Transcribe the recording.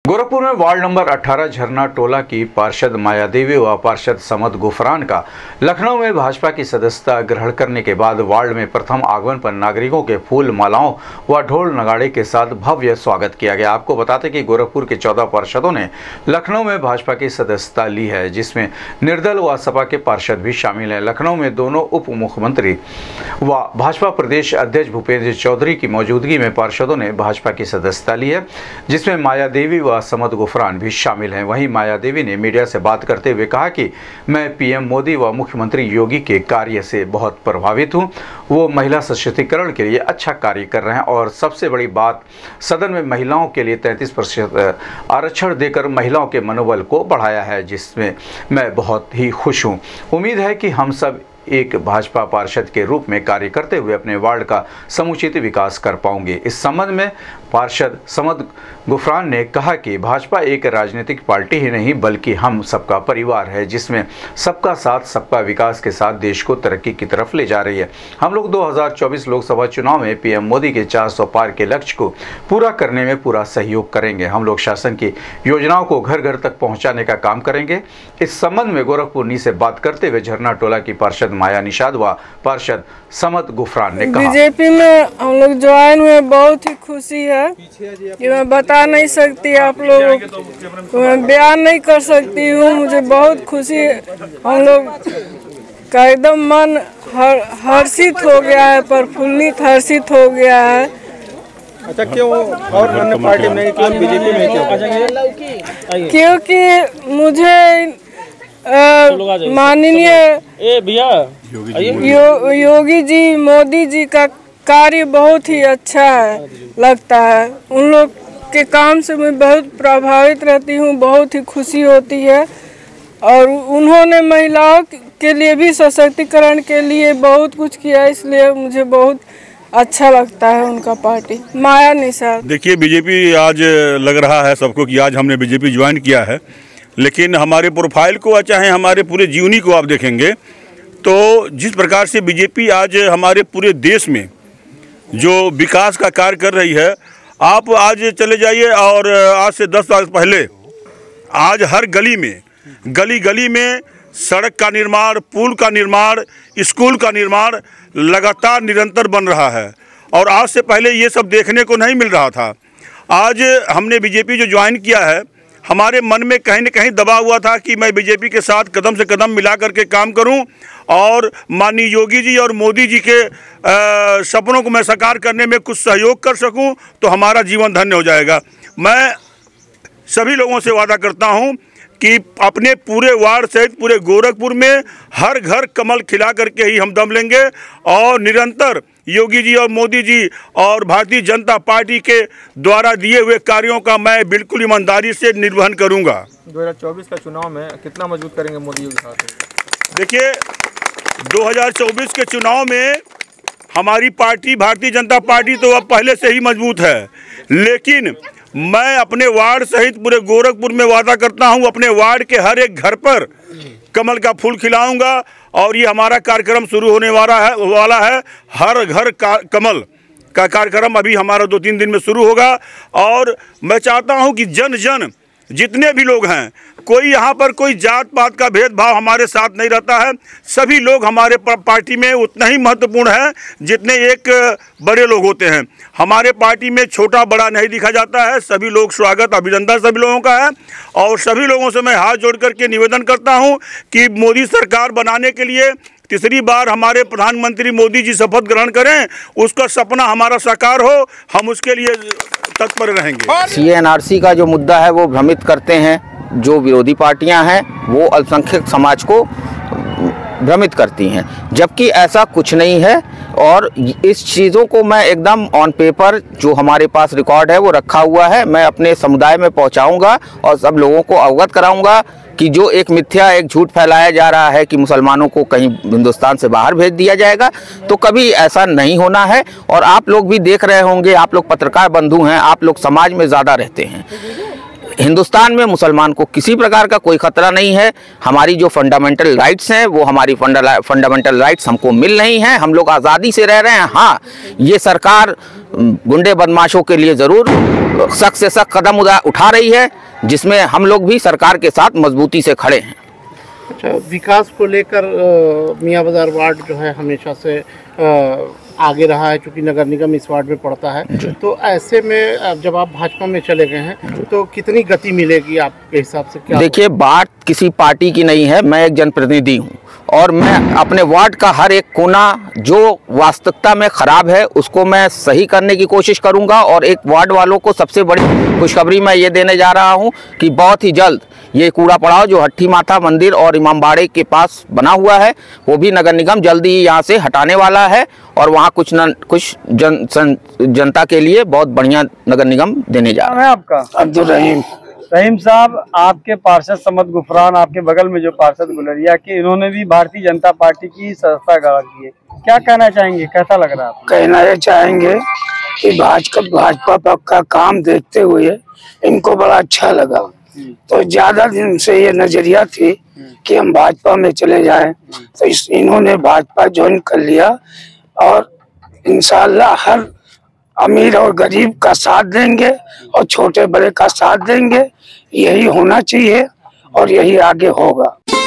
गोरखपुर में ward number 18 झरना टोला की पार्षद मायादेवी व पार्षद समद गुफरान का लखनऊ में भाजपा की सदस्यता ग्रहण करने के बाद वार्ड में प्रथम आगमन पर नागरिकों के फूल मालाओं व ढोल नगाड़े के साथ भव्य स्वागत किया गया। आपको बताते कि गोरखपुर के 14 पार्षदों ने लखनऊ में भाजपा की सदस्यता ली है, जिसमें निर्दल व सपा के पार्षद भी शामिल हैं। लखनऊ में दोनों उप मुख्यमंत्री व भाजपा प्रदेश अध्यक्ष भूपेंद्र चौधरी की मौजूदगी में पार्षदों ने भाजपा की सदस्यता ली है, जिसमें मायादेवी व समद गुफरान भी शामिल हैं। वहीं मायादेवी ने मीडिया से बात करते हुए कहा कि मैं पीएम मोदी व मुख्यमंत्री योगी के कार्य से बहुत प्रभावित हूं। वो महिला सशक्तिकरण के लिए अच्छा कार्य कर रहे हैं और सबसे बड़ी बात, सदन में महिलाओं के लिए 33% आरक्षण देकर महिलाओं के मनोबल को बढ़ाया है, जिसमें मैं बहुत ही खुश हूं। उम्मीद है कि हम सब एक भाजपा पार्षद के रूप में कार्य करते हुए अपने वार्ड का समुचित विकास कर पाएंगे। इस संबंध में पार्षद समद गुफरान ने कहा कि भाजपा एक राजनीतिक पार्टी ही नहीं बल्कि हम सबका परिवार है, जिसमें सबका साथ सबका विकास के साथ देश को तरक्की की तरफ ले जा रही है। हम लोग 2024 लोकसभा चुनाव में पीएम मोदी के 400 पार के लक्ष्य को पूरा करने में पूरा सहयोग करेंगे। हम लोग शासन की योजनाओं को घर घर तक पहुँचाने का काम करेंगे। इस संबंध में गोरखपुर से बात करते हुए झरना टोला की पार्षद माया निषाद व पार्षद समद गुफरान ने कहा, बीजेपी में हम लोग ज्वाइन हुए, बहुत ही खुशी है कि मैं बता नहीं सकती, आप लोगों को मैं बयान नहीं कर सकती हूँ। मुझे बहुत खुशी, हम लोग का एकदम मन हर्षित हो गया है, प्रफुल्लित हर्षित हो गया है। अच्छा, क्यों और अन्य पार्टी में क्यों बीजेपी में क्यों? क्योंकि मुझे माननीय योगी जी, मोदी जी का कार्य बहुत ही अच्छा है, लगता है। उन लोग के काम से मैं बहुत प्रभावित रहती हूँ, बहुत ही खुशी होती है। और उन्होंने महिलाओं के लिए भी सशक्तिकरण के लिए बहुत कुछ किया, इसलिए मुझे बहुत अच्छा लगता है उनका पार्टी। माया निषाद। देखिए, बीजेपी आज लग रहा है सबको कि आज हमने बीजेपी ज्वाइन किया है, लेकिन हमारे प्रोफाइल को चाहे हमारे पूरे जीवनी को आप देखेंगे तो जिस प्रकार से बीजेपी आज हमारे पूरे देश में जो विकास का कार्य कर रही है, आप आज चले जाइए और आज से 10 साल पहले आज हर गली में सड़क का निर्माण, पुल का निर्माण, स्कूल का निर्माण लगातार निरंतर बन रहा है और आज से पहले ये सब देखने को नहीं मिल रहा था। आज हमने बीजेपी जो ज्वाइन किया है, हमारे मन में कहीं न कहीं दबा हुआ था कि मैं बीजेपी के साथ कदम से कदम मिला करके काम करूं और माननीय योगी जी और मोदी जी के सपनों को मैं साकार करने में कुछ सहयोग कर सकूं तो हमारा जीवन धन्य हो जाएगा। मैं सभी लोगों से वादा करता हूं कि अपने पूरे वार्ड सहित पूरे गोरखपुर में हर घर कमल खिला करके ही हम दम लेंगे और निरंतर योगी जी और मोदी जी और भारतीय जनता पार्टी के द्वारा दिए हुए कार्यों का मैं बिल्कुल ईमानदारी से निर्वहन करूंगा। 2024 का चुनाव में कितना मजबूत करेंगे मोदी योगी साहब? देखिए, 2024 के चुनाव में हमारी पार्टी भारतीय जनता पार्टी तो अब पहले से ही मजबूत है, लेकिन मैं अपने वार्ड सहित पूरे गोरखपुर में वादा करता हूं, अपने वार्ड के हर एक घर पर कमल का फूल खिलाऊंगा और ये हमारा कार्यक्रम शुरू होने वाला है। हर घर कमल का कार्यक्रम अभी हमारा 2-3 दिन में शुरू होगा और मैं चाहता हूं कि जन जितने भी लोग हैं, कोई यहाँ पर कोई जात पात का भेदभाव हमारे साथ नहीं रहता है। सभी लोग हमारे पार्टी में उतना ही महत्वपूर्ण है जितने एक बड़े लोग होते हैं। हमारे पार्टी में छोटा बड़ा नहीं दिखा जाता है, सभी लोग स्वागत अभिनंदन सभी लोगों का है और सभी लोगों से मैं हाथ जोड़ करके निवेदन करता हूं कि मोदी सरकार बनाने के लिए तीसरी बार हमारे प्रधानमंत्री मोदी जी शपथ ग्रहण करें, उसका सपना हमारा साकार हो, हम उसके लिए तत्पर रहेंगे। CNRC का जो मुद्दा है वो भ्रमित करते हैं, जो विरोधी पार्टियां हैं वो अल्पसंख्यक समाज को भ्रमित करती हैं, जबकि ऐसा कुछ नहीं है। और इस चीज़ों को मैं एकदम ऑन पेपर जो हमारे पास रिकॉर्ड है वो रखा हुआ है, मैं अपने समुदाय में पहुंचाऊंगा और सब लोगों को अवगत कराऊंगा कि जो एक मिथ्या एक झूठ फैलाया जा रहा है कि मुसलमानों को कहीं हिंदुस्तान से बाहर भेज दिया जाएगा, तो कभी ऐसा नहीं होना है। और आप लोग भी देख रहे होंगे, आप लोग पत्रकार बंधु हैं, आप लोग समाज में ज़्यादा रहते हैं, हिंदुस्तान में मुसलमान को किसी प्रकार का कोई खतरा नहीं है। हमारी जो फंडामेंटल राइट्स हैं वो हमारी फंडामेंटल राइट्स हमको मिल रही हैं, हम लोग आज़ादी से रह रहे हैं। हाँ, ये सरकार गुंडे बदमाशों के लिए ज़रूर सख्त से सख्त कदम उठा रही है, जिसमें हम लोग भी सरकार के साथ मजबूती से खड़े हैं। अच्छा, विकास को लेकर मियाँ बाजार वार्ड जो है हमेशा से आगे रहा है, चूँकि नगर निगम इस वार्ड में पड़ता है। तो ऐसे में जब आप भाजपा में चले गए हैं तो कितनी गति मिलेगी आपके हिसाब से? क्या देखिए, बात किसी पार्टी की नहीं है, मैं एक जनप्रतिनिधि हूँ और मैं अपने वार्ड का हर एक कोना जो वास्तविकता में ख़राब है उसको मैं सही करने की कोशिश करूँगा। और एक वार्ड वालों को सबसे बड़ी खुशखबरी मैं ये देने जा रहा हूँ कि बहुत ही जल्द ये कूड़ा पड़ाव जो हट्टी माता मंदिर और इमामबाड़े के पास बना हुआ है वो भी नगर निगम जल्दी ही यहाँ से हटाने वाला है और वहाँ कुछ जनता के लिए बहुत बढ़िया नगर निगम देने जा रहा है। आपका अब्दुल रहीम साहब, आपके पार्षद समद गुफरान, आपके बगल में जो पार्षद गुलरिया के, इन्होंने भी भारतीय जनता पार्टी की सदस्यता गढ़ा की है। क्या कहना चाहेंगे, कैसा लग रहा है आपको? कहना ये चाहेंगे कि भाजपा का काम देखते हुए इनको बड़ा अच्छा लगा। तो ज्यादा दिन से ये नजरिया थी कि हम भाजपा में चले जाएं, तो इन्होंने भाजपा ज्वाइन कर लिया और इंशाल्लाह हर अमीर और गरीब का साथ देंगे और छोटे बड़े का साथ देंगे। यही होना चाहिए और यही आगे होगा।